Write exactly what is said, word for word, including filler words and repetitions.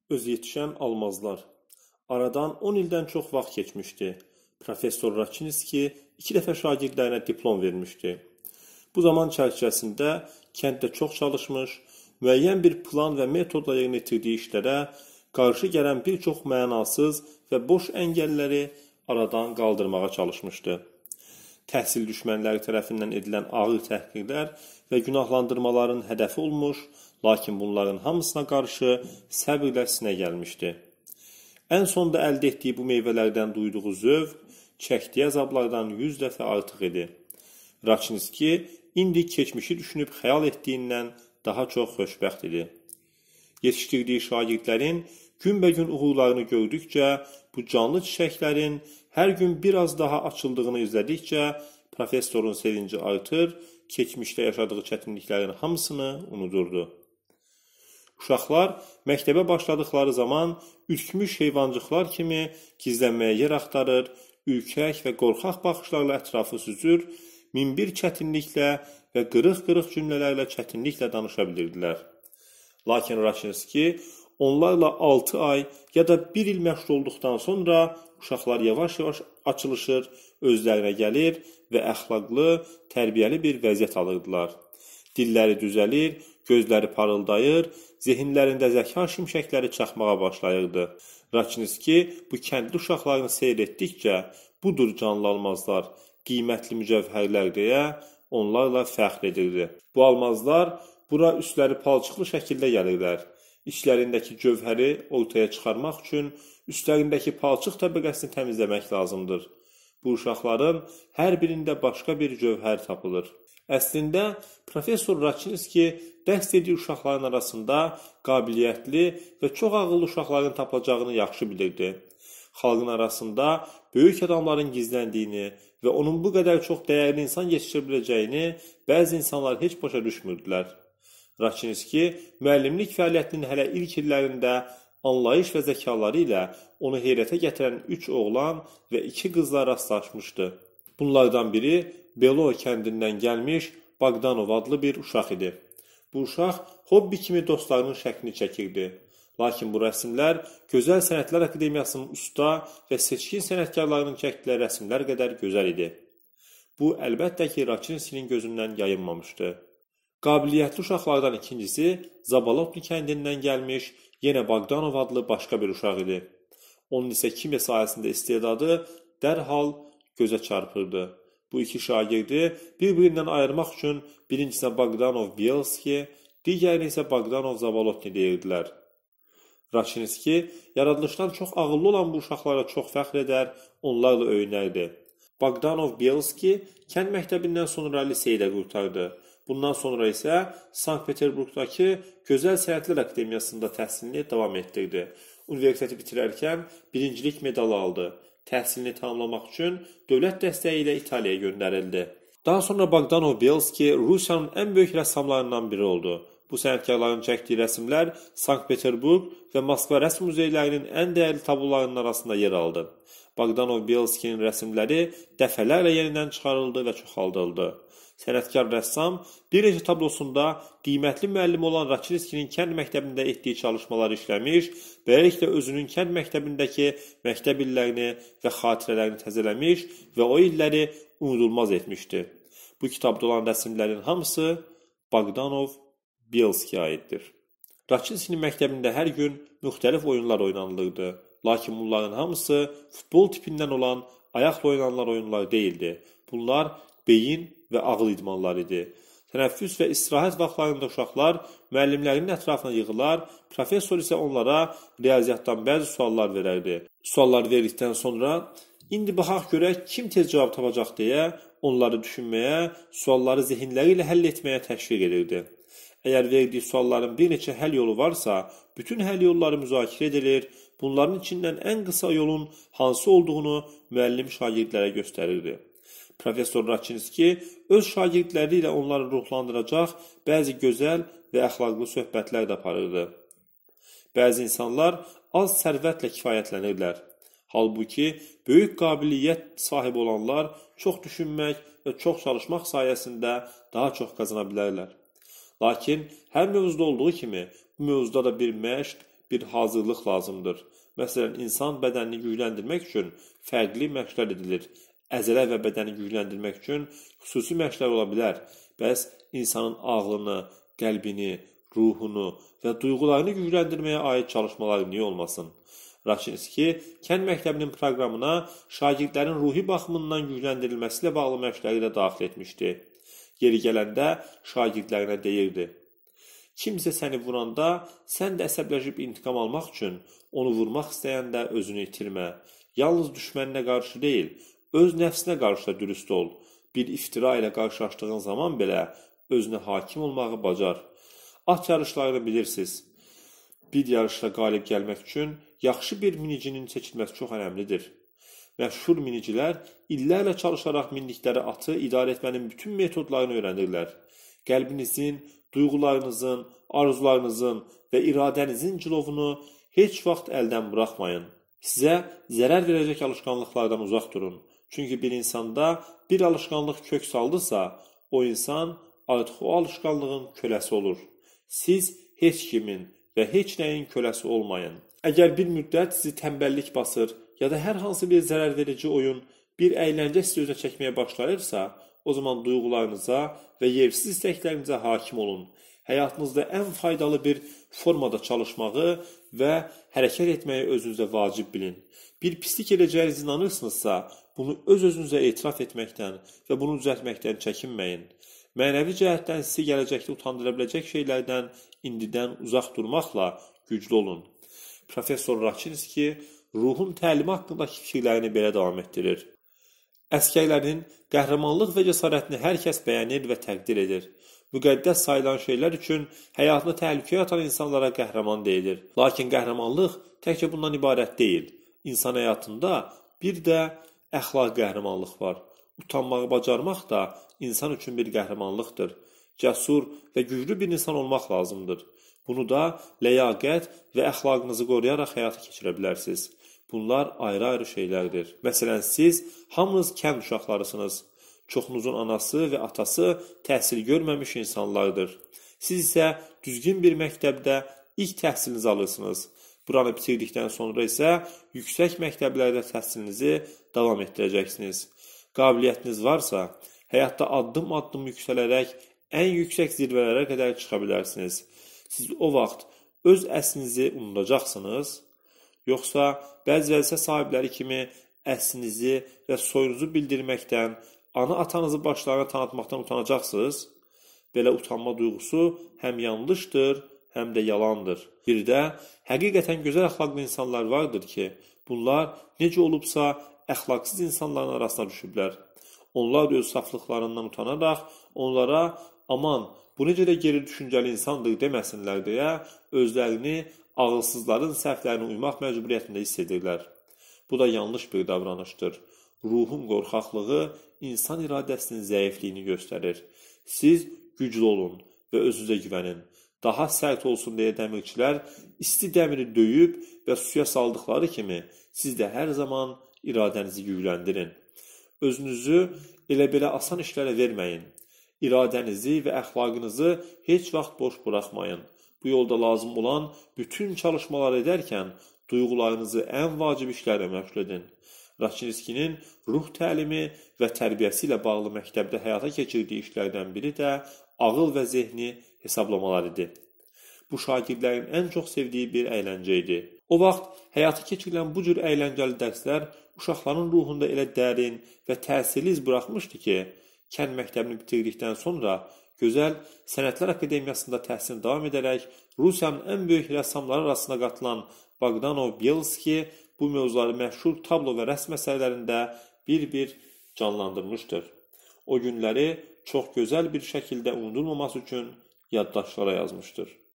Öz yetişən almazlar. Aradan on ildən çox vaxt keçmişdi. Professor Raçinski iki dəfə şagirdlərinə diplom vermişdi. Bu zaman çərçivəsində kənddə çox çalışmış, müəyyən bir plan və metodla yerinə yetirdiyi işlərə qarşı gələn bir çox mənasız və boş əngəlləri aradan qaldırmağa çalışmışdı. Təhsil düşmənləri tərəfindən edilən ağır təhqirlər və günahlandırmaların hədəfi olmuş, lakin bunların hamısına qarşı səbirlə sinə gəlmişdi. Ən sonda əldə etdiyi bu meyvələrdən duyduğu zövq, çəkdiyi əzablardan yüz dəfə artıq idi. Raçinski indi keçmişi düşünüb xəyal etdiyindən daha çox xoşbəxt idi. Yetişdirdiyi şagirdlərin günbəgün uğurlarını gördükcə, bu canlı çiçəklərin hər gün biraz daha açıldığını izlədikcə, professorun sevinci artır, keçmişdə yaşadığı çətinliklərin hamısını unudurdu. Uşaqlar məktəbə başladıkları zaman ürkmüş heyvancıqlar kimi gizlənməyə yer axtarır, ürkək və qorxaq baxışlarla ətrafı süzür, min bir çətinliklə və qırıq-qırıq cümlələrlə çətinliklə danışa bilirdilər. Lakin Raçinski onlarla altı ay ya da bir il məşğul olduqdan sonra uşaqlar yavaş-yavaş açılışır, özlərinə gəlir və əxlaqlı, tərbiyəli bir vəziyyət alırdılar. Dilləri düzəlir, gözləri parıldayır, zehinlərində zəka şimşəkləri çaxmağa başlayırdı. Raçinski bu kəndli uşaqlarını seyr etdikcə, budur canlı almazlar, qiymətli mücəvhərlər deyə onlarla fəxr edirdi. Bu almazlar bura üstləri palçıqlı şəkildə gəlirlər. İçlərindəki cövhəri ortaya çıxarmaq üçün üstlərindəki palçıq təbəqəsini təmizləmək lazımdır. Bu uşaqların hər birində başqa bir cövhər tapılır. Əslində, Professor Raçinski dərs etdiyi uşaqların arasında qabiliyyətli və çox ağıllı uşaqların tapılacağını yaxşı bilirdi. Xalqın arasında böyük adamların gizləndiyini və onun bu qədər çox dəyərli insan yetişdirə biləcəyini bəzi insanlar heç başa düşmürdülər. Raçinski müəllimlik fəaliyyətinin hələ ilk illərində anlayış və zəkaları ilə onu heyrətə gətirən üç oğlan və iki qızla rastlaşmışdı. Bunlardan biri Belo kəndindən gəlmiş Bogdanov adlı bir uşaq idi. Bu uşaq hobbi kimi dostlarının şəklini çəkirdi. Lakin bu rəsmlər Gözəl Sənətlər Akademiyasının usta və seçkin sənətkarlarının çəkdiyi rəsmlər qədər gözəl idi. Bu, əlbəttə ki, Raçinskinin gözündən yayınmamışdı. Qabiliyyətli uşaqlardan ikincisi Zabalotli kəndindən gəlmiş yenə Bogdanov adlı başqa bir uşaq idi. Onun isə kimya sahəsində istedadı dərhal gözə çarpırdı. Bu iki şagirdi bir-birindən ayırmaq üçün birincisinə Bogdanov Bielski, digərini isə Bogdanov Zabalotli deyirdilər. Raçinski yaradılışdan çox ağıllı olan bu uşaqlara çox fəxr edər, onlarla öyünərdi. Bogdanov Bielski kənd məktəbindən sonra liseydə qurtardı. Bundan sonra isə Sankt-Peterburqdakı Gözəl Sənətlər Akademiyasında təhsilini davam etdirdi. Universiteti bitirərkən birincilik medalı aldı. Təhsilini tamamlamaq üçün dövlət dəstəyi ilə İtaliyaya göndərildi. Daha sonra Bogdanov Bielski Rusiyanın ən böyük rəssamlarından biri oldu. Bu sənətkarların çəkdiyi rəsmlər Sankt-Peterburq və Moskva rəsm muzeylərinin ən dəyərli tablolarının arasında yer aldı. Bogdanov Bielskinin rəsmləri dəfələrlə yenidən çıxarıldı və çoxaldıldı. Sənətkar rəssam bir neçə tablosunda qiymətli müəllim olan Raçinskinin kənd məktəbində etdiyi çalışmaları işləmiş, beləliklə özünün kənd məktəbindəki məktəb illərini və xatirələrini təzələmiş və o illəri unudulmaz etmişdi. Bu kitabda olan rəsmlərin hamısı Bogdanov Bielskiyə aiddir. Raçinskinin məktəbində hər gün müxtəlif oyunlar oynanılırdı. Lakin bunların hamısı futbol tipindən olan ayaqla oynanılan oyunlar deyildi. Bunlar beyin və ağıl idmanları idi. Tənəffüs və istirahət vaxtlarında uşaqlar müəllimlərinin ətrafına yığılar, professor isə onlara riyaziyyatdan bəzi suallar verərdi. Suallar verdikdən sonra, indi baxaq görək kim tez cavab tapacaq deyə onları düşünməyə, sualları zehinləri ilə həll etməyə təşviq edirdi. Əgər verdiyi sualların bir neçə həll yolu varsa, bütün həll yolları müzakirə edilir, bunların içindən ən qısa yolun hansı olduğunu müəllim şagirdlərə göstərirdi. Professor Raçinski öz şagirdləri ilə onları ruhlandıracaq bəzi gözəl və əxlaqlı söhbətlər də aparırdı. Bəzi insanlar az sərvətlə kifayətlənirlər. Halbuki, böyük qabiliyyət sahibi olanlar çox düşünmək və çox çalışmaq sayəsində daha çox qazana bilərlər. Lakin hər mövzuda olduğu kimi, bu mövzuda da bir məşq, bir hazırlıq lazımdır. Məsələn, insan bədənini gücləndirmək üçün fərqli məşqlər edilir. Əzələ və bədəni gücləndirmək üçün xüsusi məşqlər ola bilər. Bəs insanın ağlını, qəlbini, ruhunu və duyğularını gücləndirməyə aid çalışmalar niyə olmasın? Raçinski kənd məktəbinin proqramına şagirdlərin ruhi baxımından gücləndirilməsi ilə bağlı məşqləri də daxil etmişdi. Yeri gələndə şagirdlərinə deyirdi: kimsə səni vuranda, sən də əsəbləşib intiqam almaq üçün onu vurmaq istəyəndə özünü itirmə. Yalnız düşməninə qarşı deyil, öz nəfsinə qarşı da dürüst ol. Bir iftira ilə qarşılaşdığın zaman belə özünə hakim olmağı bacar. At yarışlarını bilirsiniz. Bir yarışda qalib gəlmək üçün yaxşı bir minicinin seçilməsi çox önəmlidir. Məşhur minicilər illərlə çalışaraq mindikləri atı idarə etmənin bütün metodlarını öyrənirlər. Qəlbinizin, duyğularınızın, arzularınızın və iradənizin cilovunu heç vaxt əldən buraxmayın. Sizə zərər verəcək alışqanlıqlardan uzaq durun. Çünki bir insanda bir alışqanlıq kök saldısa, o insan artıq o alışqanlığın köləsi olur. Siz heç kimin və heç nəyin köləsi olmayın. Əgər bir müddət sizi tənbəllik basır ya da hər hansı bir zərər verici oyun, bir əyləncə sizi özünə çəkməyə başlayırsa, o zaman duyğularınıza və yersiz istəklərinizə hakim olun. Həyatınızda ən faydalı bir formada çalışmağı və hərəkət etməyi özünüzə vacib bilin. Bir pislik edəcəyiniz inanırsınızsa, bunu öz-özünüzə etiraf etməkdən və bunu düzəltməkdən çəkinməyin. Mənəvi cəhətdən sizi gələcəkdə utandıra biləcək şeylərdən indidən uzaq durmaqla güclü olun. Professor Raçinski ruhun təlimi haqqındakı fikirlərini belə davam etdirir. Əskərlərin qəhrəmanlıq və cəsarətini hər kəs bəyənir və təqdir edir. Müqəddəs sayılan şeylər üçün həyatını təhlükəyə atan insanlara qəhrəman deyilir. Lakin qəhrəmanlıq təkcə bundan ibarət deyil. İnsan həyatında bir də əxlaq qəhrəmanlıq var. Utanmağı bacarmaq da insan üçün bir qəhrəmanlıqdır. Cəsur və güclü bir insan olmaq lazımdır. Bunu da ləyaqət və əxlaqınızı qoruyaraq həyata keçirə bilərsiniz. Bunlar ayrı-ayrı şeylərdir. Məsələn, siz hamınız kənd uşaqlarısınız. Çoxunuzun anası və atası təhsil görməmiş insanlardır. Siz isə düzgün bir məktəbdə ilk təhsilinizi alırsınız. Buranı bitirdikdən sonra isə yüksək məktəblərdə təhsilinizi davam etdirəcəksiniz. Qabiliyyətiniz varsa, həyatda addım-addım yüksələrək ən yüksək zirvələrə qədər çıxa bilərsiniz. Siz o vaxt öz əslinizi unudacaqsınız, yoxsa bəzi vəzifə sahibləri kimi əslinizi və soyunuzu bildirməkdən, ana-atanızı başlarına tanıtmaqdan utanacaqsınız? Belə utanma duyğusu həm yanlışdır, həm də yalandır. Bir də həqiqətən gözəl əxlaqlı insanlar vardır ki, bunlar necə olubsa əxlaqsız insanların arasına düşüblər. Onlar öz saflıqlarından utanaraq onlara aman bu necə də geri düşüncəli insandır deməsinlər deyə özlərini ağılsızların səhvlərini uymaq məcburiyyətində hiss edirlər. Bu da yanlış bir davranışdır. Ruhun qorxaqlığı insan iradəsinin zəifliyini göstərir. Siz güclü olun və özünüzə güvənin. Daha sərt olsun deyə dəmirçilər isti dəmiri döyüb və suya saldıqları kimi siz də hər zaman iradənizi gücləndirin. Özünüzü elə belə asan işlərə verməyin. İradənizi və əxlaqınızı heç vaxt boş buraxmayın. Bu yolda lazım olan bütün çalışmalar edərkən duyğularınızı ən vacib işlərlə məşğul edin. Raçinskinin ruh təlimi və tərbiyəsi ilə bağlı məktəbdə həyata keçirdiyi işlərdən biri də ağıl və zehni hesablamalar idi. Bu şagirdlərin ən çox sevdiyi bir əyləncə idi. O vaxt həyata keçirilən bu cür əyləncəli dərslər uşaqların ruhunda elə dərin və təsirli iz buraxmışdı ki, kənd məktəbini bitirdikdən sonra Gözəl Sənətlər Akademiyasında təhsil davam edərək Rusiyanın ən böyük rəssamları arasına qatılan Bogdanov Bielski bu mövzuları məşhur tablo və rəsm əsərlərində bir-bir canlandırmışdır. O günləri çox gözəl bir şəkildə unudulmaması üçün yaddaşlara yazmışdır.